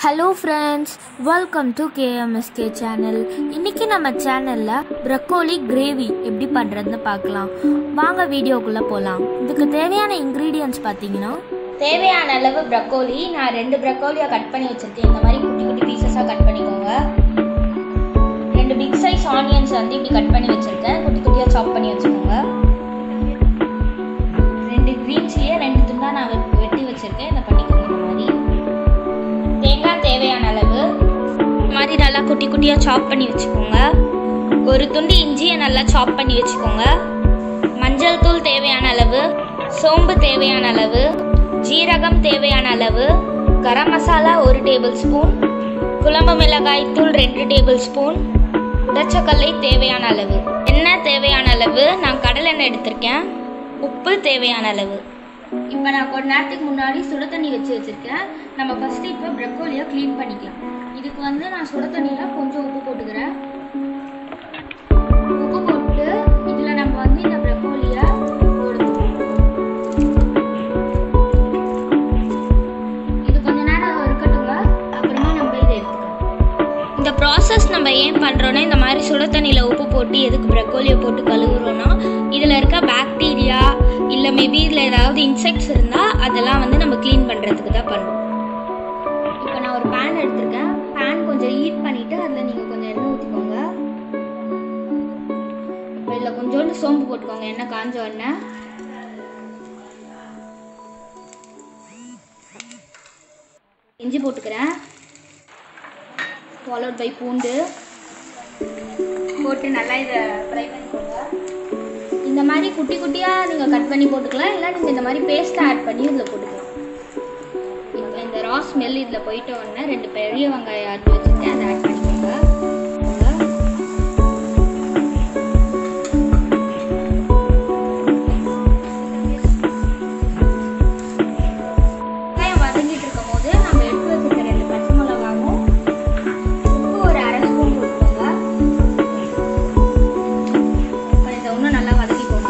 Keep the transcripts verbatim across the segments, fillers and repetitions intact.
Hello friends, welcome to K M S K channel. இன்னைக்கு நம்ம சேனல்ல broccoli gravy எப்படி பண்றதுன்னு பார்க்கலாம். வாங்க வீடியோக்குள்ள போலாம். இதுக்கு தேவையான ingredients பாத்தீங்கன்னா தேவையான அளவு broccoli நான் ரெண்டு broccoli கட் பண்ணி வச்சிருக்கேன். இந்த மாதிரி குட்டி குட்டி பீசஸா கட் பண்ணிக்கோங்க. ரெண்டு big size onions வந்து இப்படி கட் பண்ணி வச்சிருக்கேன். குட்டி குட்டியா சாப் பண்ணி வச்சுக்கோங்க. ரெண்டு green chilli ரெண்டு துண்டா நான் வெட்டி வச்சிருக்கேன். இத பண்ணிக்கோங்க. இந்த மாதிரி தேங்காய் தேவையான அளவு இந்த மாதிரி நல்லா குட்டி குட்டியா சாப் பண்ணி வச்சுக்கோங்க. ஒரு துண்டு இஞ்சியை நல்லா சாப் பண்ணி வச்சுக்கோங்க. மஞ்சள் தூள் தேவையான அளவு, சோம்பு தேவையான அளவு, ஜீரகம் தேவையான அளவு, கரம் மசாலா ஒரு டேபிள் ஸ்பூன், குழம்பு மிளகாய் தூள் ரெண்டு டேபிள் ஸ்பூன், உடைச்சக்கல்லை தேவையான அளவு, எண்ணெய் தேவையான அளவு, நான் கடலை எண்ணெய் எடுத்திருக்கேன், உப்பு தேவையான அளவு. இப்போ நான் கொஞ்ச நேரத்துக்கு முன்னாடி சுட தண்ணி வச்சு வச்சுருக்கேன். நம்ம ஃபஸ்ட்டு இப்போ ப்ரக்கோலியை க்ளீன் பண்ணிக்கலாம். இதுக்கு வந்து நான் சுட தண்ணியில் கொஞ்சம் உப்பு போட்டுக்கிறேன். உப்பு போட்டு இதில் நம்ம வந்து இந்த ப்ரக்கோலியை போடுவோம். இது கொஞ்ச நேரம் இருக்கட்டுங்க, அப்புறமா நம்ம இதை எடுத்துக்கலாம். இந்த ப்ராசஸ் நம்ம ஏன் பண்ணுறோன்னா, இந்த மாதிரி சுட தண்ணியில் உப்பு போட்டு எதுக்கு ப்ரக்கோலியை போட்டு கழுவுறோன்னா, இதில் இருக்க பாக்டீரியா இல்லை மேபி இதில் ஏதாவது இன்செக்ட்ஸ் இருந்தால் அதெல்லாம் வந்து நம்ம க்ளீன் பண்ணுறதுக்கு தான் பண்ணுறோம். இப்போ நான் ஒரு பேன் எடுத்திருக்கேன். பேன் கொஞ்சம் ஹீட் பண்ணிவிட்டு அதில் நீங்கள் கொஞ்சம் எண்ணெய் ஊற்றிக்கோங்க. இப்போ இதில் கொஞ்சோண்டு சோம்பு போட்டுக்கோங்க. எண்ணெய் காஞ்ச எண்ணெய். இஞ்சி போட்டுக்கிறேன், ஃபாலோட் பை பூண்டு போட்டு நல்லா இதை ஃப்ரை பண்ணிக்கோங்க. இந்த மாதிரி குட்டி குட்டியாக நீங்கள் கட் பண்ணி போட்டுக்கலாம், இல்லை நீங்கள் இந்த மாதிரி பேஸ்ட்டை ஆட் பண்ணி இதில் போட்டுக்கலாம். இப்போ இந்த ரா ஸ்மெல் இதில் போயிட்ட உடனே ரெண்டு பெரிய வெங்காயம் அறுத்து வச்சுட்டு அதை ஆட் பண்ணிக்கோங்க. வெங்காயம் வதங்கிட்டு இருக்கும் போது நம்ம எடுத்து வச்சுருக்க ரெண்டு பச்சை மிளகாவும் உப்பு ஒரு அரை ஸ்பூன் போட்டுக்கோங்க. இதை இன்னும் நல்லா வதக்கிக்கோங்க.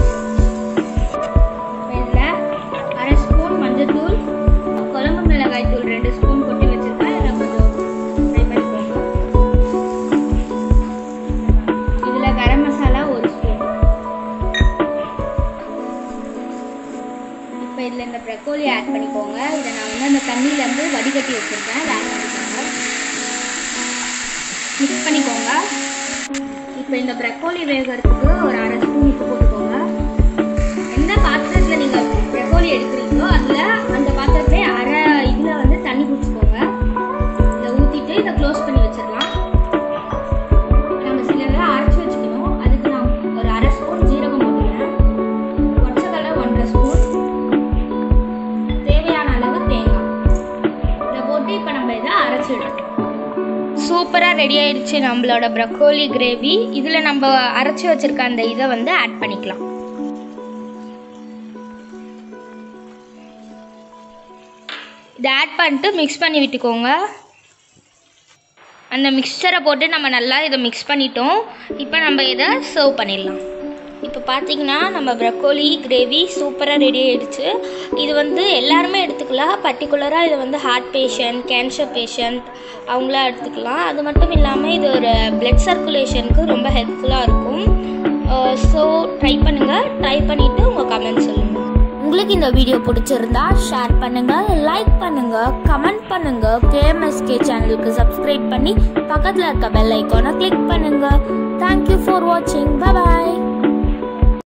அரை ஸ்பூன் மஞ்சள் தூள், குழம்பு மிளகாய் தூள் ரெண்டு ஸ்பூன் கொட்டி வச்சிருக்கேன். இதில் கொஞ்சம் ஃப்ரை பண்ணிக்கோங்க. இதில் கரம் மசாலா ஒரு ஸ்பூன். இப்போ இதில் இந்த ப்ரக்கோலி ஆட் பண்ணிக்கோங்க. இதை நான் வந்து அந்த தண்ணியிலேருந்து வடிகட்டி வச்சுருக்கேன். இதை ஆட் பண்ணிக்கோங்க. மிக்ஸ் பண்ணிக்கோங்க. இப்போ இந்த ப்ரக்கோலி வேகிறதுக்கு ஒரு அரை ஸ்பூன் உப்பு போட்டுக்கோங்க. எந்த பாத்திரத்தில் நீங்கள் ப்ரக்கோலி எடுக்கிறீங்களோ அதில் அந்த பாத்திரத்திலே அரை இதில் வந்து தண்ணி குடிச்சுக்கோங்க. இதை ஊற்றிட்டு இதை க்ளோஸ் பண்ணி வச்சிடலாம். நம்ம சிலதெல்லாம் அரைச்சி வச்சுக்கணும். அதுக்கு நான் ஒரு அரை ஸ்பூன் ஜீரகம் போட்டுக்கிறேன். ஒற்றைக்கடலை ஒன்றரை ஸ்பூன், தேவையான அளவு தேங்காய் இதை போட்டு இப்போ நம்ம இதை அரைச்சிடணும். சூப்பராக ரெடி ஆயிடுச்சு நம்மளோட ப்ரக்கோலி கிரேவி. இதில் நம்ம அரைச்சி வச்சுருக்க அந்த இதை வந்து ஆட் பண்ணிக்கலாம். இதை ஆட் பண்ணிட்டு மிக்ஸ் பண்ணி விட்டுக்கோங்க. அந்த மிக்சரை போட்டு நம்ம நல்லா இதை மிக்ஸ் பண்ணிட்டோம். இப்போ நம்ம இதை சர்வ் பண்ணிடலாம். இப்போ பார்த்தீங்கன்னா நம்ம ப்ரக்கோலி கிரேவி சூப்பராக ரெடி ஆகிடுச்சு. இது வந்து எல்லாருமே எடுத்துக்கலாம். பர்டிகுலராக இது வந்து ஹார்ட் பேஷண்ட், கேன்சர் பேஷண்ட் அவங்களாம் எடுத்துக்கலாம். அது மட்டும் இல்லாமல் இது ஒரு பிளட் சர்க்குலேஷனுக்கு ரொம்ப ஹெல்ப்ஃபுல்லாக இருக்கும். ஸோ ட்ரை பண்ணுங்கள். ட்ரை பண்ணிவிட்டு உங்கள் கமெண்ட் சொல்லுங்கள். உங்களுக்கு இந்த வீடியோ பிடிச்சிருந்தா ஷேர் பண்ணுங்க, லைக் பண்ணுங்க, கமெண்ட் பண்ணுங்க. K M S K சேனலுக்கு சப்ஸ்கிரைப் பண்ணி பக்கத்தில் இருக்க பெல் ஐக்கானை கிளிக் பண்ணுங்க. தேங்க்யூ ஃபார் வாட்சிங். பை பாய்.